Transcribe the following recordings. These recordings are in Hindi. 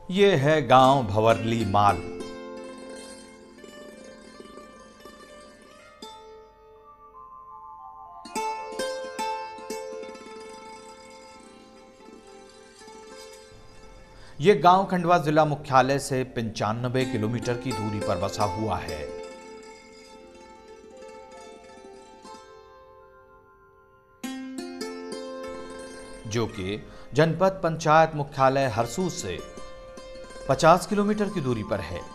ये है गांव भंवरली माल। ये गांव खंडवा जिला मुख्यालय से 95 किलोमीटर की दूरी पर बसा हुआ है। जो कि जनपद पंचायत मुख्यालय हरसूद से 50 किलोमीटर की दूरी पर है।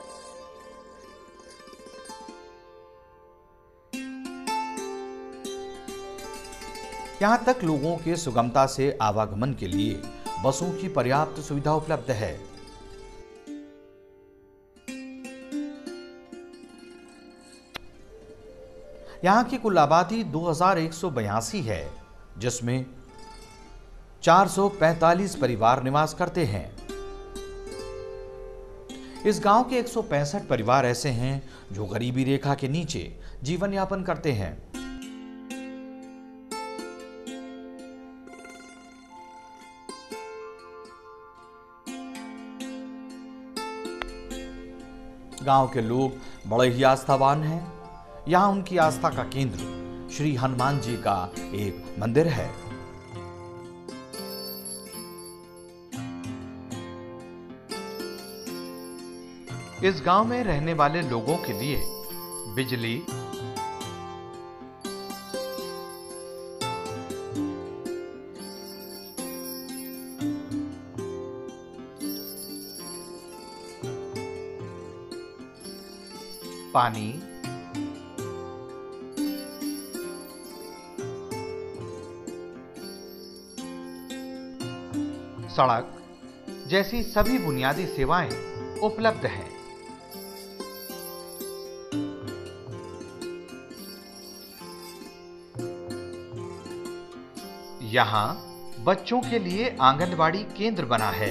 यहां तक लोगों के सुगमता से आवागमन के लिए बसों की पर्याप्त सुविधा उपलब्ध है। यहां की कुल आबादी 2182 है, जिसमें 445 परिवार निवास करते हैं। इस गांव के 165 परिवार ऐसे हैं जो गरीबी रेखा के नीचे जीवन यापन करते हैं। गांव के लोग बड़े ही आस्थावान हैं। यहां उनकी आस्था का केंद्र श्री हनुमान जी का एक मंदिर है। इस गांव में रहने वाले लोगों के लिए बिजली, पानी, सड़क जैसी सभी बुनियादी सेवाएं उपलब्ध हैं। यहां बच्चों के लिए आंगनबाड़ी केंद्र बना है।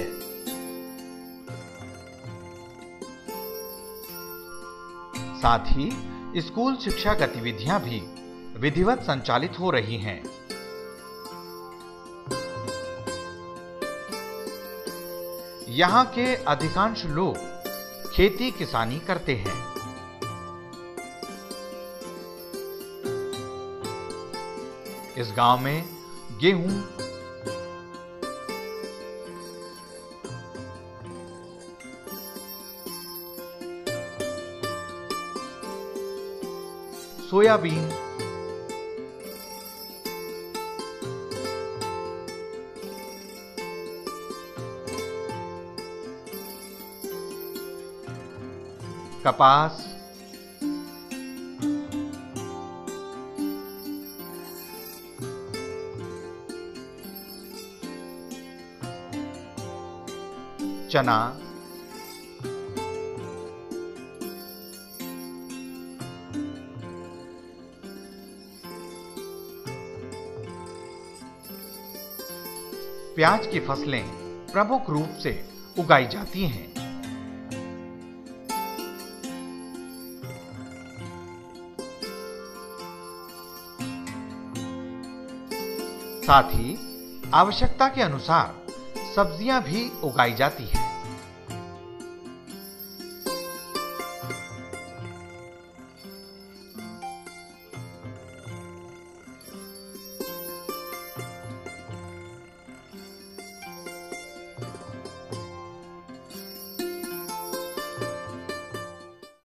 साथ ही स्कूल शिक्षा गतिविधियां भी विधिवत संचालित हो रही हैं। यहां के अधिकांश लोग खेती किसानी करते हैं। इस गांव में गेहूं, सोयाबीन, कपास, चना, प्याज की फसलें प्रमुख रूप से उगाई जाती हैं। साथ ही आवश्यकता के अनुसार सब्जियां भी उगाई जाती हैं।